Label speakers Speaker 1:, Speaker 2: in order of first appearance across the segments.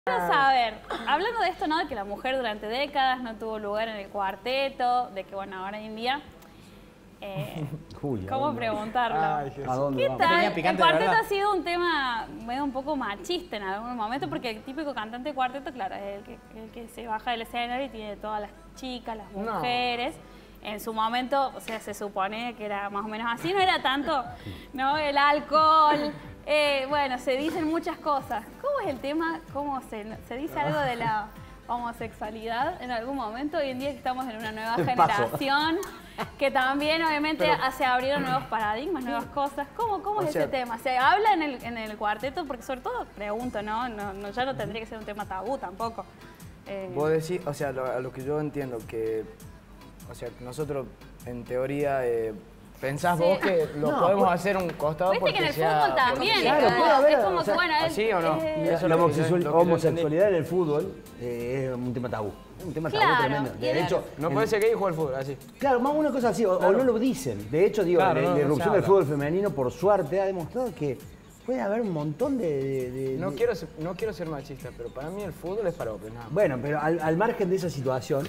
Speaker 1: Quiero saber, hablando de esto, ¿no? De que la mujer durante décadas no tuvo lugar en el cuarteto, de que, bueno, ahora hoy en día... ¿Cómo preguntarlo?
Speaker 2: Ay,
Speaker 1: ¿Qué
Speaker 2: vamos.
Speaker 1: tal? El cuarteto ha sido un tema medio un poco machista en algún momento, porque el típico cantante de cuarteto, claro, es el que se baja del escenario y tiene todas las chicas, las mujeres. En su momento, o sea, se supone que era más o menos así, no era tanto, ¿no? El alcohol, bueno, se dicen muchas cosas. ¿Cómo es el tema? ¿Cómo se dice algo de la homosexualidad en algún momento? Hoy en día que estamos en una nueva generación, que también obviamente se abrieron nuevos paradigmas, nuevas cosas. ¿Cómo es ese tema? ¿Se habla en el cuarteto? Porque sobre todo, pregunto, ¿no? Ya no tendría que ser un tema tabú tampoco.
Speaker 3: Vos decís, o sea, a lo que yo entiendo, que, o sea, nosotros en teoría... ¿Pensás vos que lo podemos hacer un costado porque
Speaker 1: que en el fútbol también.
Speaker 2: Claro, puede haber,
Speaker 1: es como
Speaker 2: o sea,
Speaker 1: que, bueno,
Speaker 3: ¿así o no?
Speaker 2: La homosexualidad en el fútbol es un tema tabú. Un tema tabú tremendo. De hecho,
Speaker 3: no puede ser gay y jugar al fútbol, así.
Speaker 2: Claro, más una cosa así, o no lo dicen. De hecho, digo, la irrupción del fútbol femenino, por suerte, ha demostrado que puede haber un montón de...
Speaker 3: No quiero ser machista, pero para mí el fútbol es para hombres.
Speaker 2: Bueno, pero al margen de esa situación...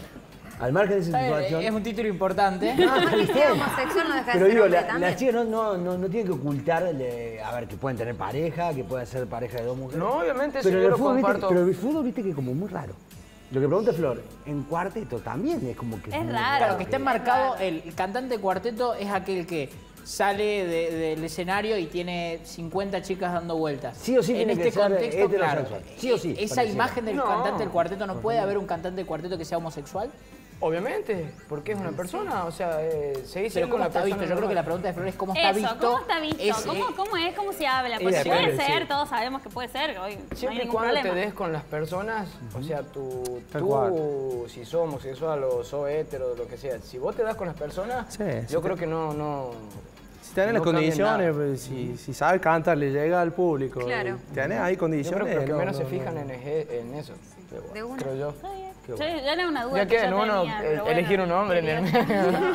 Speaker 4: Es un título importante.
Speaker 2: No,
Speaker 5: homosexual no deja de
Speaker 2: pero
Speaker 5: ser
Speaker 2: digo,
Speaker 5: hombre
Speaker 2: las chicas no tienen que ocultar, a ver, que pueden tener pareja, que pueden ser pareja de dos mujeres.
Speaker 3: No, obviamente, eso
Speaker 2: pero
Speaker 3: yo lo comparto.
Speaker 2: Pero el fútbol, viste que es como muy raro. Lo que pregunta Flor, en cuarteto también es como que...
Speaker 1: Es
Speaker 2: muy
Speaker 1: raro.
Speaker 4: Claro, que está enmarcado, el cantante de cuarteto es aquel que sale del escenario y tiene 50 chicas dando vueltas.
Speaker 2: Sí o sí
Speaker 4: en
Speaker 2: tiene
Speaker 4: este
Speaker 2: que ser
Speaker 4: contexto, claro,
Speaker 2: heterosexual. Sí o sí.
Speaker 4: Esa
Speaker 2: pareciera.
Speaker 4: imagen del cantante del cuarteto, ¿no puede haber un cantante de cuarteto que sea homosexual?
Speaker 3: Obviamente, porque es una persona, o sea, se dice
Speaker 4: Pero
Speaker 3: con
Speaker 4: ¿cómo
Speaker 3: la
Speaker 4: está
Speaker 3: persona
Speaker 4: visto? Yo creo que la pregunta de Flor es cómo está visto.
Speaker 1: ¿Cómo está visto? ¿Cómo es? ¿Cómo se habla? Porque puede ser, todos sabemos que puede ser, hoy no hay
Speaker 3: siempre y
Speaker 1: ningún
Speaker 3: cuando
Speaker 1: problema.
Speaker 3: te des con las personas, o sea, tú si sos homosexual o sos hetero, lo que sea, si vos te das con las personas, yo creo que no...
Speaker 6: Si tenés las condiciones, pues, si sabes cantar, le llega al público.
Speaker 5: Claro.
Speaker 6: Tenés ahí
Speaker 3: Yo
Speaker 6: condiciones.
Speaker 3: creo que lo que menos se fijan en eso,
Speaker 5: De una.
Speaker 3: creo yo.
Speaker 1: Ya era una duda
Speaker 3: Ya
Speaker 1: que
Speaker 3: queda en
Speaker 1: yo
Speaker 3: uno
Speaker 1: tenía, pero
Speaker 3: elegir
Speaker 1: bueno,
Speaker 3: un hombre.